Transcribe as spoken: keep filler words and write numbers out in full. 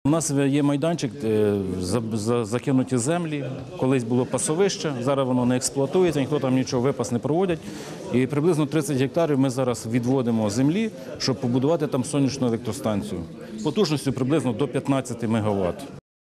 У нас є майданчик, закинуті землі, колись було пасовище, зараз воно не експлуатується, ніхто там нічого випас не проводить. І приблизно тридцять гектарів ми зараз відводимо землі, щоб побудувати там сонячну електростанцію. Потужністю приблизно до п'ятнадцяти мегаватт.